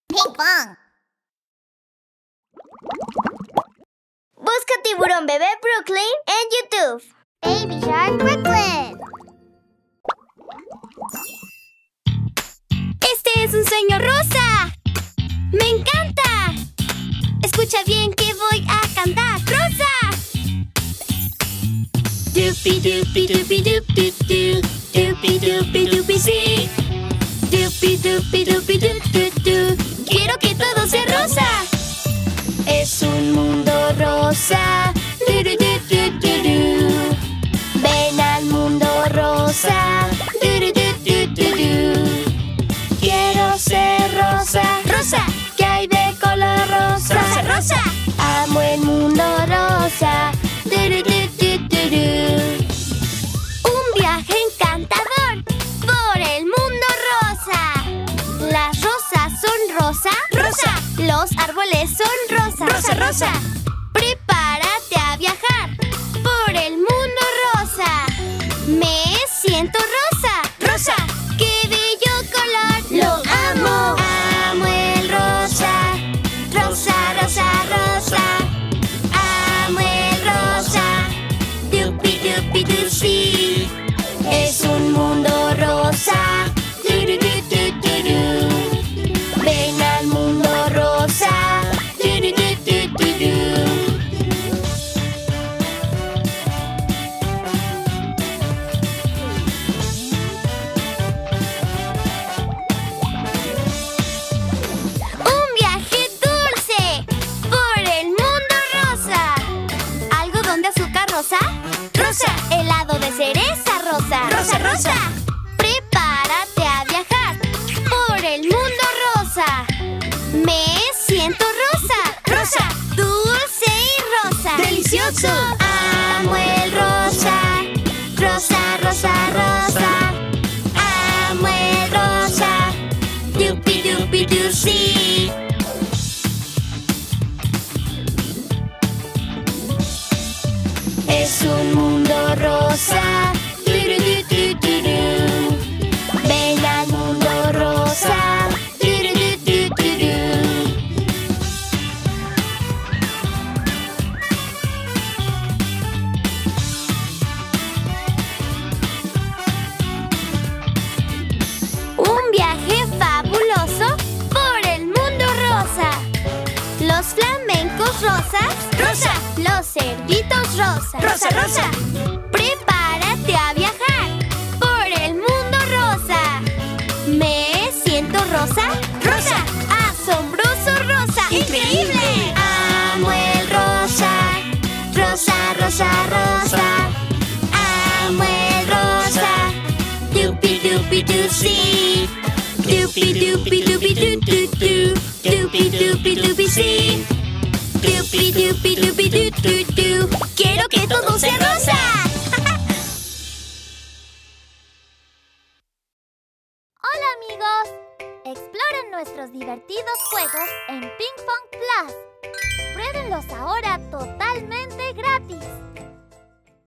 Ping pong. Busca Tiburón Bebé Brooklyn en YouTube. Baby Shark Brooklyn. Este es un sueño rosa. ¡Me encanta! Escucha bien que voy a cantar. ¡Rosa! Doopy doopy doopy doop doop doo. Doopy doopy doopy sí. Doopy doopy doopy doop doop doo. Quiero que todo sea rosa. Es un mundo rosa. Du, du, du, du, du, du. Ven al mundo rosa. Du, du, du, du, du, du. Quiero ser rosa. Rosa. ¿Qué hay de color rosa? Rosa, rosa. Amo el mundo rosa. Du, du, du, du, du, du. Un viaje encantador por el mundo rosa. Las rosas son rosa. Rosa. Los árboles son rosa. Rosa, rosa. Prepárate a viajar por el mundo rosa. Me siento rosa. Rosa. ¡Qué bello color! ¡Lo amo! Amo el rosa. Rosa, rosa, rosa. Amo el rosa. Dupi, dupi, du, sí. Es un mundo rosa. Du, du, du, du, du, du. Ven al mundo rosa. Du, du, du, du, du, du. Un viaje dulce por el mundo rosa. ¿Algodón de azúcar rosa? Rosa. Helado de cereza rosa. Rosa, rosa. Prepárate a viajar por el mundo rosa. Me siento rosa. Rosa. Dulce y rosa. ¡Delicioso! Amo el rosa. Rosa, rosa, rosa. Amo el rosa. Dupi, dupi, du, sí. Es un mundo rosa. Du, du, du, du, du, du. Ven al mundo rosa. Du, du, du, du, du, du. Un viaje fabuloso por el mundo rosa. Los flamencos rosas. Rosa. Los cerditos rosas. Rosa, rosa. Prepárate a viajar por el mundo rosa. Me siento rosa. Rosa. Asombroso rosa. ¡Increíble! Amo el rosa. Rosa, rosa, rosa. Amo el rosa. Dupi, dupi, du, sí. Dupi, dupi, dupi, du, du, du. Dupi, dupi, dupi, sí. Dupi, dupi, dupi, du, du, du. Quiero que todo sea rosa. Hola amigos. Exploren nuestros divertidos juegos en Ping Pong Plus. Pruébenlos ahora totalmente gratis.